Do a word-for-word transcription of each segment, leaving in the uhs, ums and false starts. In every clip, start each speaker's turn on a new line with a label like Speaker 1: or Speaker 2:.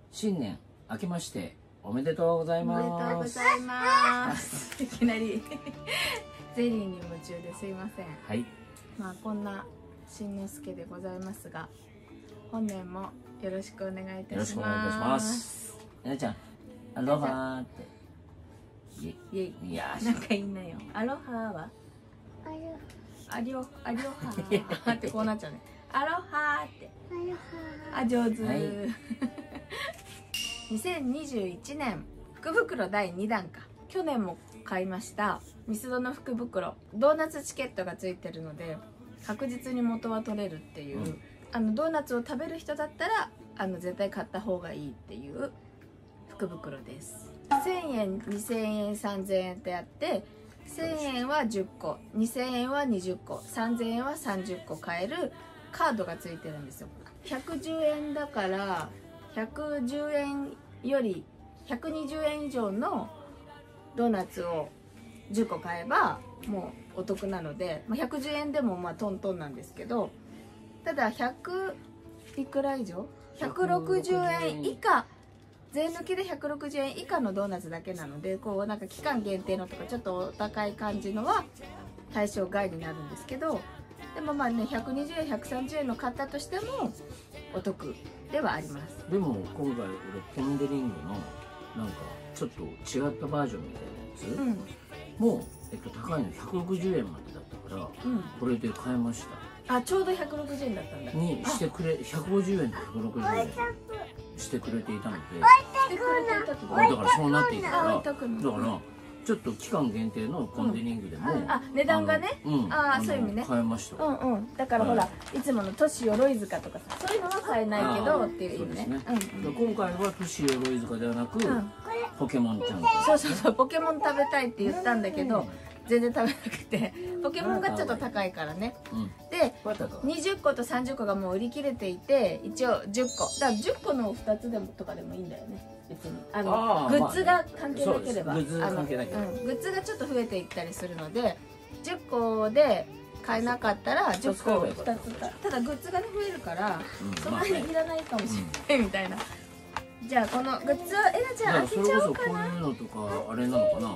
Speaker 1: 新年明けましておめでとうございます。
Speaker 2: おめでとうございます。いきなりゼリーに夢中ですいません。
Speaker 1: はい。
Speaker 2: まあこんなしんのすけでございますが、本年もよろしくお願いいたします。
Speaker 1: よろしくお願いいたします。えなちゃん、アロハーって。
Speaker 2: イエイ。
Speaker 1: いやー、
Speaker 2: なんか言いなよ。アロハは？アリオアリオハーってこうなっちゃうね。アロハーって。あ、上手。はい、にせんにじゅういちねん福袋だいにだんか。去年も買いましたミスドの福袋、ドーナツチケットがついてるので確実に元は取れるっていう、うん、あのドーナツを食べる人だったらあの絶対買った方がいいっていう福袋です。せんえん、にせんえん、さんぜんえんってあって、せんえんはじゅっこ、にせんえんはにじゅっこ、さんぜんえんはさんじゅっこ買えるカードがついてるんですよ。ひゃくじゅうえんだからひゃくじゅうえんよりひゃくにじゅうえん以上のドーナツをじゅっこ買えばもうお得なので、まあ、ひゃくじゅうえんでもまあトントンなんですけど、ただひゃくいくら以上ひゃくろくじゅうえん以下、税抜きでひゃくろくじゅうえん以下のドーナツだけなので、こうなんか期間限定のとかちょっとお高い感じのは対象外になるんですけど、でもまあねひゃくにじゅうえんひゃくさんじゅうえんの買ったとしてもお得ではあります。
Speaker 1: でも今回俺ポン・デ・リングのなんかちょっと違ったバージョンみたいなやつ、うん、もう、えっと、高いのひゃくろくじゅうえんまでだったから、うん、これで買えました。
Speaker 2: あ、ちょうどひゃくろくじゅうえんだったんだ
Speaker 1: にしてくれ、ひゃくごじゅうえんとひゃくろくじゅうえんしてくれていたので、
Speaker 2: してくれていたってこと？
Speaker 1: だからそうなっていたから、だ
Speaker 2: から
Speaker 1: ちょっと期間限定のポン・デ・リングでも、うん、
Speaker 2: あ、値段がね、
Speaker 1: うん、
Speaker 2: ああそういう意味ね、
Speaker 1: 買えました。
Speaker 2: うんうん。だからほら、はい、いつもの都市鎧塚とかさ、そういうのは買えないけどっていう意味ね。
Speaker 1: ね、うん、今回は都市鎧塚ではなく、うん、ポケモンちゃん。
Speaker 2: そうそうそう、ポケモン食べたいって言ったんだけど、全然食べなくて、ポケモンがちょっと高いからね。うん、で、にじゅっことさんじゅっこがもう売り切れていて、一応じゅっこ。だからじゅっこのふたつでもとかでもいいんだよね。別にあのグッズが関係なければ、グッズが関係なければ、グッズがちょっと増えていったりするので、じゅっこで買えなかったらじゅっこふたつか。ただグッズがね増えるから、そんなにいらないかもしれないみたいな。じゃあこのグッズはえなちゃん開けちゃおうかな。
Speaker 1: こういうのとかあれなのかな。あ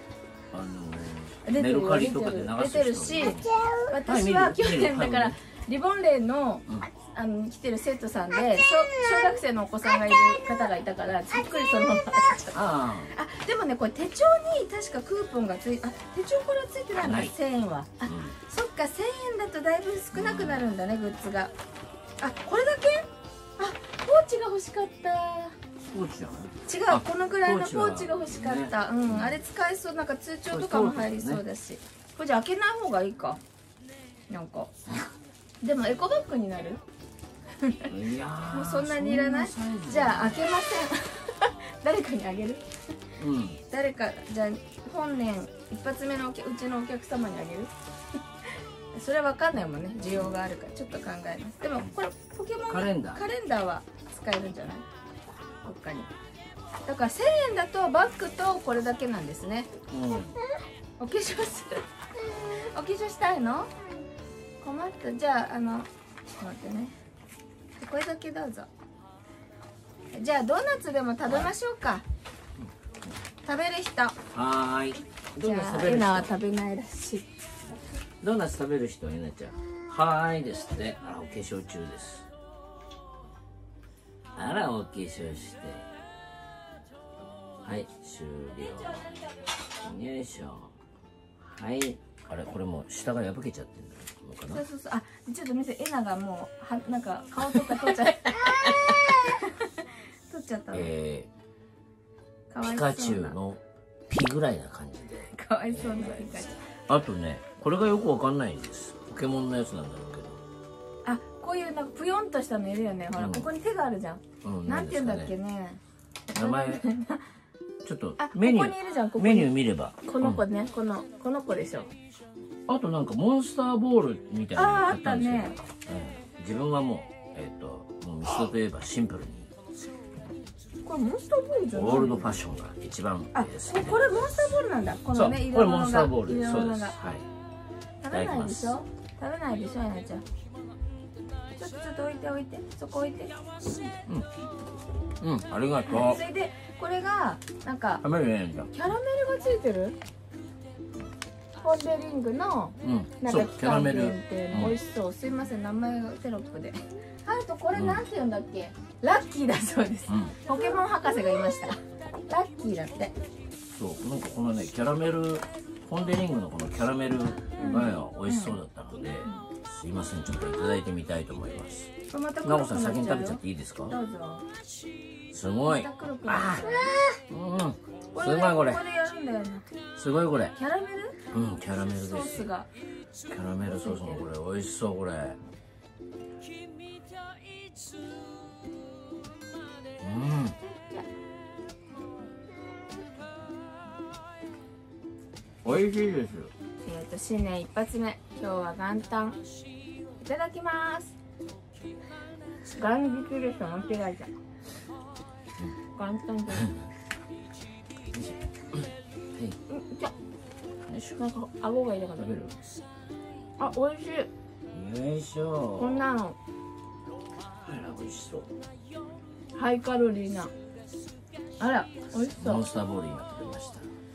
Speaker 1: のメルカリとかで流
Speaker 2: 出てるし、私は去年だからリボンレーのあの来てる生徒さんで小, 小学生のお子さんがいる方がいたからざっくりそのまま開けちゃった。ああ、でもねこれ手帳に確かクーポンがついあ手帳これはついてないんだ。せんえんはあ、うん、そっかせんえんだとだいぶ少なくなるんだね、うん、グッズが。あ、これだけ？あ、ポーチが欲しかった。
Speaker 1: ポーチじゃない？
Speaker 2: 違う、このぐらいのポーチが欲しかった。ね、うん、あれ使えそう。なんか通帳とかも入りそうだし、これじゃ開けない方がいいかなんか。でもエコバッグになる。いやもうそんなにいらない。じゃあ開けません。誰かにあげる、うん、誰かじゃあ本年一発目のうちのお客様にあげる。それは分かんないもんね、需要があるからちょっと考えます。でもこれポケモンカレンダーカレンダーは使えるんじゃない、どっかに。だからせんえんだとバッグとこれだけなんですね、うん、お化粧するお化粧したいの困った。じゃああのちょっと待ってね、これだけどうぞ。じゃあドーナツでも食べましょうか。食べる人。は
Speaker 1: ーい。
Speaker 2: じゃあエナは食べないらしい。
Speaker 1: ドーナツ食べる人、エナちゃん。はーいですね。あらお化粧中です。あらお化粧して。はい終了。よいしょ。はい。あれこれもう下が破けちゃってるのかな。
Speaker 2: そうそうそう。あ、ちょっと見せ。エナがもうはなんか顔とか取っちゃった。取っちゃったの。え
Speaker 1: ー、ピカチュウのピぐらいな感じで。
Speaker 2: かわいそうなピカチュウ。
Speaker 1: あとね、これがよくわかんないんです。ポケモンのやつなんだろうけど。
Speaker 2: あ、こういうなんかぷよんとしたのいるよね。ほら、うん、ここに手があるじゃん。うん、なんて言うんだっけね。
Speaker 1: 名前。ちょっとメニューメニュー見れば。
Speaker 2: この子ね、うん、このこの子でしょ。
Speaker 1: あとなんかモンスターボールみたいなの
Speaker 2: 買ったんですよ。あ、あったね。
Speaker 1: うん、自分はもうえっ、ー、ともうミスドといえばシンプルに。
Speaker 2: これモンスターボールじゃない？
Speaker 1: オールドファッションが一番いいですね。
Speaker 2: これモンスターボールなんだ。このね、
Speaker 1: これモンスターボールです。そうです。はい。
Speaker 2: 食べないでしょ？食べないでしょ、えなちゃん。ちょっとちょっと置いて置いて、そこ置いて。うん。
Speaker 1: うん、ありがとう。
Speaker 2: それでこれがなんか
Speaker 1: 食べるねんじゃん。
Speaker 2: キャラメルがついてるポン・デ・リングのなんか期間限定の美味しそう。すいません、名前がテロップで。あとこれなんて言うんだっけ、ラッキーだそうです。ポケモン博士がいました。ラッキーだって。
Speaker 1: そう、なんかこのね、キャラメルポン・デ・リングのこのキャラメルが美味しそうだったので、すいません、ちょっといただいてみたいと思います。なおさん、先に食べちゃっていいですか？
Speaker 2: どうぞ。
Speaker 1: すごい。あー、うん、すごいこれ。
Speaker 2: これやるんだよな。
Speaker 1: すごいこれ。
Speaker 2: キャラメル？
Speaker 1: うん、キャラメルです。
Speaker 2: ソースが。
Speaker 1: キャラメルソースのこれ美味しそうこれ。うん。美味しいです。
Speaker 2: えっと新年一発目、今日は元旦いただきます。元日です。間違えた。元旦です。なんか顎が痛かった。
Speaker 1: 食べる？
Speaker 2: あ、美味しい。
Speaker 1: よいしょ。
Speaker 2: こんなの。
Speaker 1: あら美味しそう。
Speaker 2: ハイカロリーな。あら美味しそう。
Speaker 1: モンスターボール今食べました。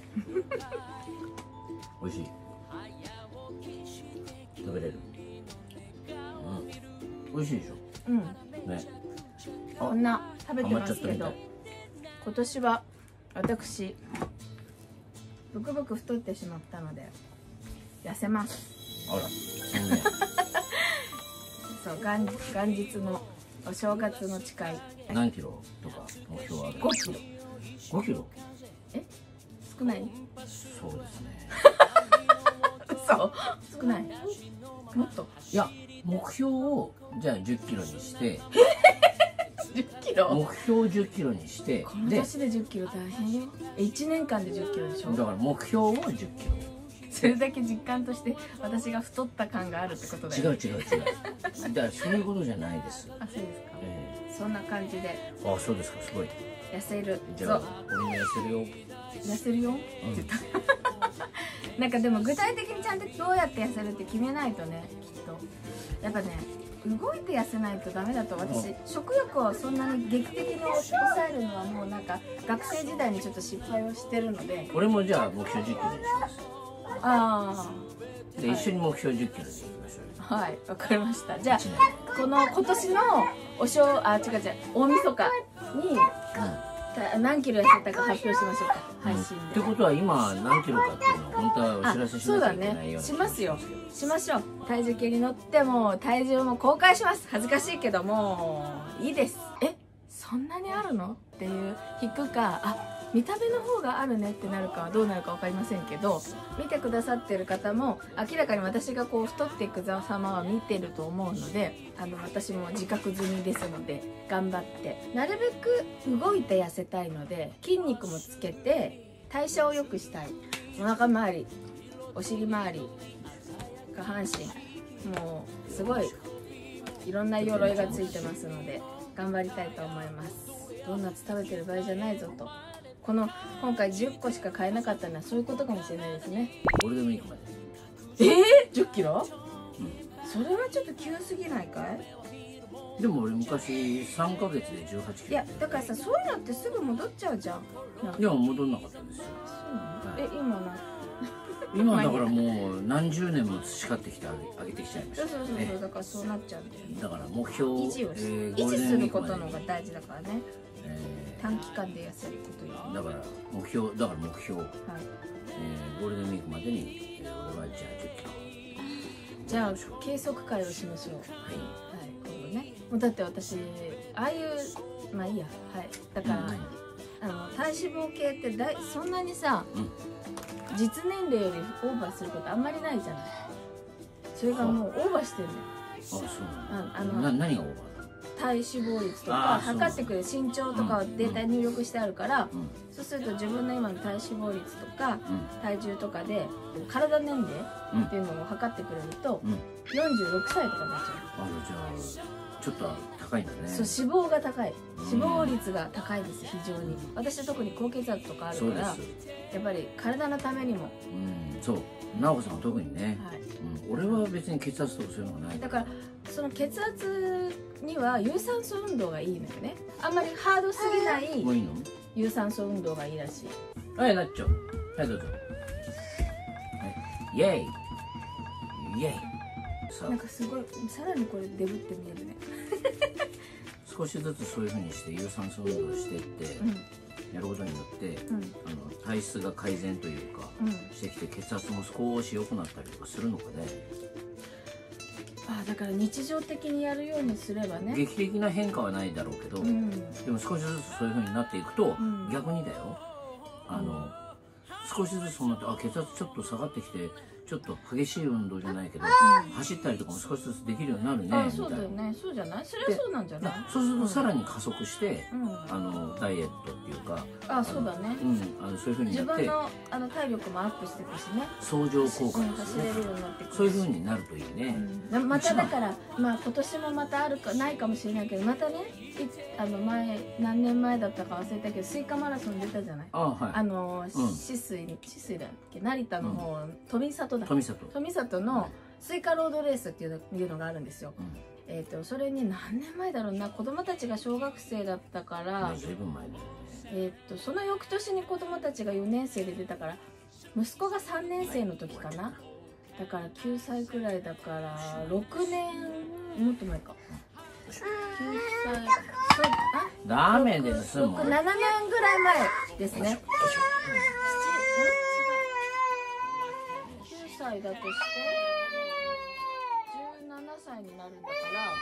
Speaker 1: 美味しい。食べれる？うん。美味しいでしょ。
Speaker 2: うん。
Speaker 1: ね。
Speaker 2: こんな食べてますけど、今年は私ブクブク太ってしまったので痩せます。
Speaker 1: あら、そうね。
Speaker 2: そう元元日のお正月の誓い。
Speaker 1: 何キロとか目標はある？
Speaker 2: ごキロ。
Speaker 1: ごキロ？
Speaker 2: え？少ない？
Speaker 1: そうですね。
Speaker 2: そう少ない。もっと？
Speaker 1: いや目標をじゃあじゅっキロにして。
Speaker 2: じゅっキロ？
Speaker 1: 目標じゅっキロにして、
Speaker 2: この年でじゅっキロ大変よ。いちねんかんでじゅっキロでしょ。
Speaker 1: だから目標をじゅっキロ。
Speaker 2: それだけ実感として私が太った感があるってことだよ。
Speaker 1: 違う違う違う。だからそういうことじゃないです。
Speaker 2: あ、そうですか。
Speaker 1: え
Speaker 2: ー、そんな感じで。
Speaker 1: あ、そうですか、すごい。
Speaker 2: 痩せる。
Speaker 1: じゃあ俺も痩せるよ。
Speaker 2: 痩せるよ。って言った。なんかでも具体的にちゃんとどうやって痩せるって決めないとね、きっと。やっぱね、動いて痩せないとダメだと。私、うん、食欲をそんなに劇的に抑えるのはもうなんか学生時代にちょっと失敗をしてるので。
Speaker 1: 俺もじゃあ目標じゅっキロにします。
Speaker 2: あ
Speaker 1: あ。で、はい、一緒に目標じゅっキロでいきましょう。
Speaker 2: はい、わかりました。じゃあこの今年のお正あ違う違う大晦日に、うん、何キロ痩せたか発表しましょうか、配信で。
Speaker 1: ってことは今何キロかっていうのを本当はお知らせしなきゃいけないような。
Speaker 2: そうだね、しますよ。しましょう。体重計に乗っても体重も公開します。恥ずかしいけどもいいです。え、そんなにあるのっていう引くか、あ、見た目の方があるねってなるかはどうなるか分かりませんけど、見てくださってる方も明らかに私がこう太っていく様は見てると思うので、あの私も自覚済みですので頑張ってなるべく動いて痩せたいので、筋肉もつけて代謝を良くしたい。お腹周り、お尻周り、下半身、もうすごいいろんな鎧がついてますので頑張りたいと思います。ドーナツ食べてる場合じゃないぞと。この今回じゅっこしか買えなかったのはそういうことかもしれないですね。
Speaker 1: ゴールデンウィークまで。
Speaker 2: えー、じゅっキロ？うん、それはちょっと急すぎないかい？
Speaker 1: でも俺昔さんかげつでじゅうはちキロ。
Speaker 2: いやだからさ、そういうのってすぐ戻っちゃうじゃん。
Speaker 1: でも戻んなかったんですよ。
Speaker 2: そうなの？はい、え、今な
Speaker 1: 今だからもう何十年も培ってきて上げてきちゃいました。
Speaker 2: そうそうそうそう、だからそうなっちゃうんだよね。
Speaker 1: だから目標
Speaker 2: 維持をし、えー、維持することのが大事だからね。えー、短期間で痩せることよ。
Speaker 1: だから目標だから目標、はい、えー、ゴールデンウィークまでに、えー、俺はじゃあじゅっキロ。
Speaker 2: じゃあ計測会をしましょう。はい、はい、今度ね。もうだって私ああいうまあいいや、はい。だから、うん、あの体脂肪計ってだいそんなにさ、うん、実年齢よりオーバーすることあんまりないじゃない。それがもうオーバーしてるのよ。
Speaker 1: あ、そうなの。
Speaker 2: あの
Speaker 1: な何がオーバー？
Speaker 2: 体脂肪率とか測ってくれる身長とかをデータに入力してあるから、うん、そうすると自分の今の体脂肪率とか、うん、体重とかで体年齢っていうのを測ってくれると、うん、よんじゅうろくさいとかになっちゃう。
Speaker 1: あ、じゃあちょっと高いんだね。
Speaker 2: そう、脂肪が高い、脂肪率が高いです。非常に。私は特に高血圧とかあるから、やっぱり体のためにも。
Speaker 1: うん、そう、直子さんは特にね、はい、うん、俺は別に血圧とかそういうのがない。
Speaker 2: だからその血圧には有酸素運動がいいのよね。あんまりハードすぎない
Speaker 1: もういいの？
Speaker 2: 有酸素運動がいいらしい。
Speaker 1: はい、なっちゃう。はい、どうぞ。はい、イェイイェイ。さ
Speaker 2: なんかすごい、さらにこれデブって見えるね。
Speaker 1: 少しずつそういうふうにして有酸素運動をしていって、うん、やることによって、うん、あの体質が改善というか、うん、してきて血圧も少し良くなったりとかするのかね。
Speaker 2: ああ、だから日常的にやるようにすればね。
Speaker 1: 劇的な変化はないだろうけど、うん、でも少しずつそういうふうになっていくと、うん、逆にだよ、あの、うん、少しずつそうなって、あ、血圧ちょっと下がってきてちょっと激しい運動じゃないけど、うん、走ったりとかも少しずつできるようになるねみたいな。あ、そうだよね。そうじゃない？それはそうなんじゃない？そうするとさらに加速して、うん、あのダイエットっていうか、あ、そうだね。うん、あのそういうふうになって自分のあの体力もアップしていくしね。相乗効果ですね。走れるようになってくる。そういうふうになるといいね。うん、まただからまあ今年もまたあるかないかもしれないけど、またね、あの前何年前だったか忘れたけどスイカマラソン出たじゃない。あ、はい。あの止水に止水だっけ、成田の方、富里だ。富里。富里のスイカロードレースっていうのがあるんですよ。うん、えっとそれに何年前だろうな、子供たちが小学生だったから、ね、随分前だよね。えっとその翌年に子供たちがよねん生で出たから、息子がさんねん生の時かな。だからきゅうさいくらいだからろくねんもっと前か。きゅうさい。ダメですもん。ろく、ななねんぐらい前ですね。きゅうさいだとしてじゅうななさいになるんだ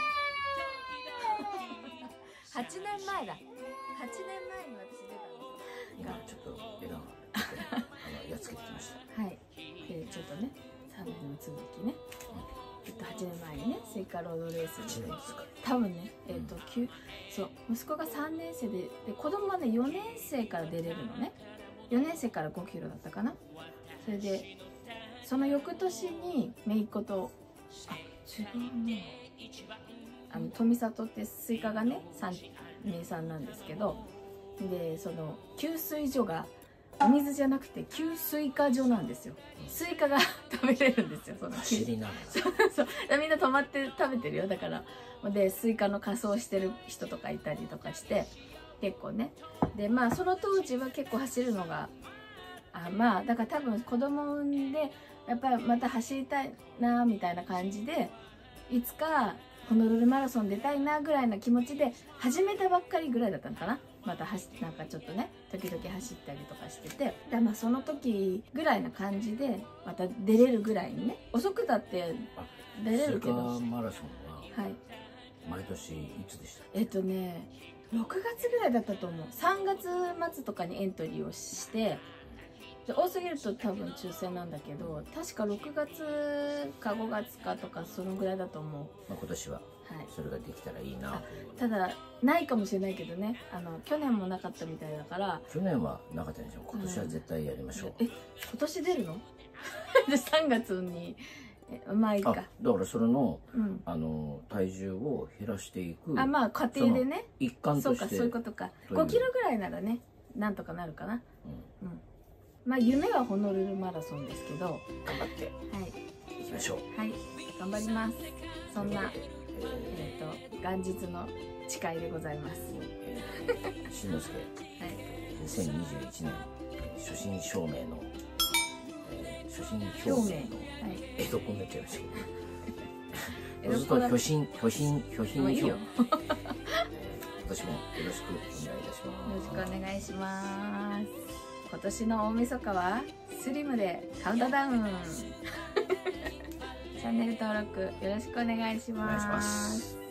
Speaker 1: からはちねんまえだ。はちねんまえに私出たんですよ。今ちょっと笑顔がやっつけてきました。はい。でちょっとね、さんねんの続きね。えっとはちねんまえにね、スイカロードレースに多分ね、えっときゅう、そう息子がさんねん生で、で子供はねよねん生から出れるのね。よねん生からごキロだったかな。それでその翌年に姪っ子と、あ、違うね、あの富里ってスイカがね名産なんですけど、でその給水所がお水じゃなくて給水化所なんですよ。スイカが食べれるんですよ。その走りながら。そうそう。みんな止まって食べてるよ。だからでスイカの仮装してる人とかいたりとかして結構ね。でまあその当時は結構走るのが、あ、まあだから多分子供を産んでやっぱりまた走りたいなみたいな感じで、いつかホノルルマラソン出たいなぐらいな気持ちで始めたばっかりぐらいだったのかな。また走なんかちょっとね時々走ったりとかしてて、でまあその時ぐらいな感じでまた出れるぐらいにね、遅くだって出れるけど。スイカマラソンは、はい、毎年いつでした？えっとねろくがつぐらいだったと思う。さんがつまつとかにエントリーをして、で多すぎると多分抽選なんだけど、確かろくがつかごがつかとかそのぐらいだと思う。まあ今年はそれができたらいいな。ただないかもしれないけどね、あの去年もなかったみたいだから。去年はなかったんでしょ。今年は絶対やりましょう。え、今年出るの？でさんがつに、まあいいか。だからそれの、うん、あの体重を減らしていく。あ、まあ家庭でね。一環として。そうか、そういうことか。ごキロぐらいならね、なんとかなるかな。うん。うん、まあ夢はホノルルマラソンですけど。頑張って。はい。行きましょう。はい。頑張ります。そんな。えっと元日の誓いでございます。しんのすけ、にせんにじゅういちねん初心証明の、えー、初心表明の江戸っ子になっちゃいましたけど、ずっと巨神巨神巨神表明。今年もよろしくお願いいたします。よろしくお願いします。今年の大晦日はスリムでカウントダウン。チャンネル登録よろしくお願いします。